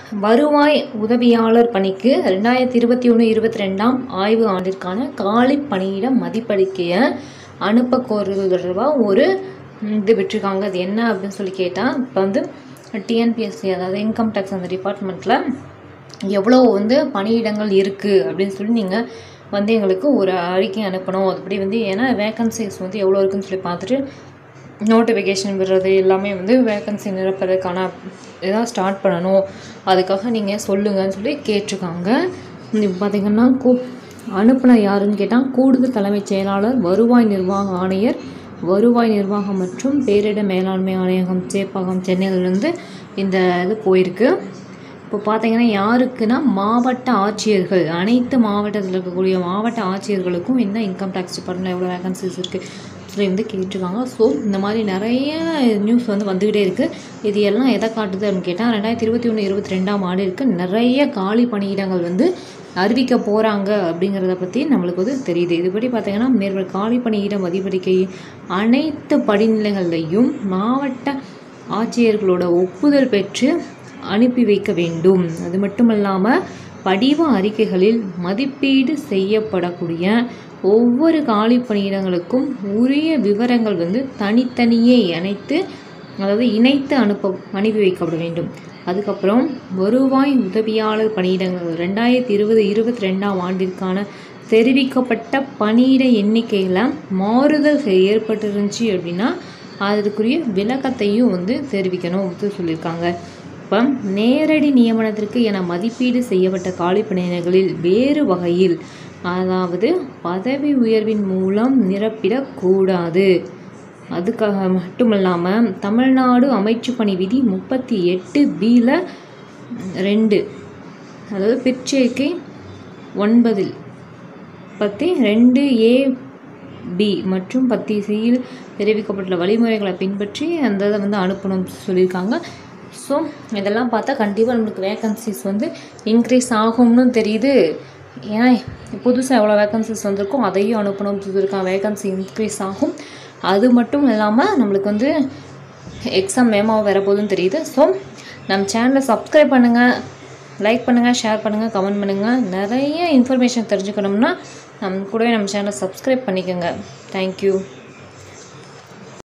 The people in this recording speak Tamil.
வருவாய் உதவியாளர் பணிக்கு 2021-22 ஆய்வு ஆண்டிற்கான காலி பணியிட மதிப்பறிக்கையை அனுப்ப கோருதல் தொடர்பாக ஒரு இது விட்டுருக்காங்க. அது என்ன அப்படின்னு சொல்லி கேட்டால், இப்போ வந்து டிஎன்பிஎஸ்சி அதாவது இன்கம் டேக்ஸ் அந்த டிபார்ட்மெண்ட்டில் எவ்வளோ பணியிடங்கள் இருக்குது அப்படின்னு சொல்லி நீங்கள் எங்களுக்கு ஒரு அறிக்கை அனுப்பணும். அதுபடி ஏன்னா வேக்கன்சிஸ் எவ்வளோ இருக்குதுன்னு சொல்லி பார்த்துட்டு நோட்டிஃபிகேஷன் விடுறது எல்லாமே வேக்கன்சி நிரப்புறதுக்கான இதான் ஸ்டார்ட் பண்ணணும். அதுக்காக நீங்கள் சொல்லுங்கன்னு சொல்லி கேட்டிருக்காங்க. இப்போ பார்த்திங்கன்னா அனுப்புனர் யாருன்னு கேட்டால் கூடுதல் தலைமைச் செயலாளர், வருவாய் நிர்வாக ஆணையர், வருவாய் நிர்வாகம் மற்றும் பேரிட மேலாண்மை ஆணையகம், சேப்பாக்கம், சென்னையிலேருந்து இந்த இது போயிருக்கு. இப்போ பார்த்திங்கன்னா யாருக்குன்னா மாவட்ட ஆட்சியர்கள், அனைத்து மாவட்டத்தில் இருக்கக்கூடிய மாவட்ட ஆட்சியர்களுக்கும் இந்த இன்கம் டேக்ஸ் டிபார்ட்மெண்ட்டில் எவ்வளோ வேகன்சிஸ் இருக்குது சொல்லி கேட்டிருக்காங்க. ஸோ இந்த மாதிரி நிறைய நியூஸ் வந்துக்கிட்டே இருக்குது. இது எல்லாம் எதை காட்டுது அப்படின்னு கேட்டால் 2021-22 ஆண்டிற்கு நிறைய காலி பணியிடங்கள் அறிவிக்க போகிறாங்க அப்படிங்கிறத பற்றி நம்மளுக்கு தெரியுது. இதுபடி பார்த்திங்கன்னா மேற்கொள் காலி பணியிட மதிப்பறிக்கை அனைத்து படிநிலைகளையும் மாவட்ட ஆட்சியர்களோட ஒப்புதல் பெற்று அனுப்பி வைக்க வேண்டும். அது மட்டும் இல்லாமல் படிவ அறிக்கைகளில் மதிப்பீடு செய்யப்படக்கூடிய ஒவ்வொரு காலி பணியிடங்களுக்கும் உரிய விவரங்கள் தனித்தனியே இணைத்து அனுப்பி வைக்கப்பட வேண்டும். அதுக்கப்புறம் வருவாய் உதவியாளர் பணியிடங்கள் 2020-22 ஆண்டிற்கான தெரிவிக்கப்பட்ட பணியிட எண்ணிக்கையில் மாறுதல் ஏற்பட்டுருந்துச்சு அப்படின்னா அதற்குரிய விளக்கத்தையும் தெரிவிக்கணும் சொல்லியிருக்காங்க. இப்போ நேரடி நியமனத்திற்கு என மதிப்பீடு செய்யப்பட்ட காலி பணியிடங்களில் வேறு வகையில், அதாவது பதவி உயர்வின் மூலம் நிரப்பிடக்கூடாது. அதுக்காக மட்டும் இல்லாமல் தமிழ்நாடு அமைச்சு பணி விதி 38B 2 அதாவது பிற்சேர்க்கை 9 2AB மற்றும் 10C தெரிவிக்கப்பட்டுள்ள வழிமுறைகளை பின்பற்றி அந்த இதை அனுப்பணும்னு சொல்லியிருக்காங்க. ஸோ இதெல்லாம் பார்த்தா கண்டிப்பாக நம்மளுக்கு வேக்கன்சிஸ் இன்க்ரீஸ் ஆகும்னு தெரியுது. ஏன்னா புதுசாக எவ்வளோ வேக்கன்சிஸ் வந்திருக்கும் அதையும் அனுப்பணும்னு சொல்லியிருக்காங்க. வேக்கன்சி இன்க்ரீஸ் ஆகும். அது மட்டும் இல்லாமல் நம்மளுக்கு எக்ஸாம் மேமாவும் வரப்போகுதுன்னு தெரியுது. ஸோ நம்ம சேனலை சப்ஸ்கிரைப் பண்ணுங்கள், லைக் பண்ணுங்கள், ஷேர் பண்ணுங்கள், கமெண்ட் பண்ணுங்கள். நிறைய இன்ஃபர்மேஷன் தெரிஞ்சுக்கணும்னா நம்ம கூடவே நம்ம சேனலை சப்ஸ்கிரைப் பண்ணிக்கோங்க. தேங்க்யூ.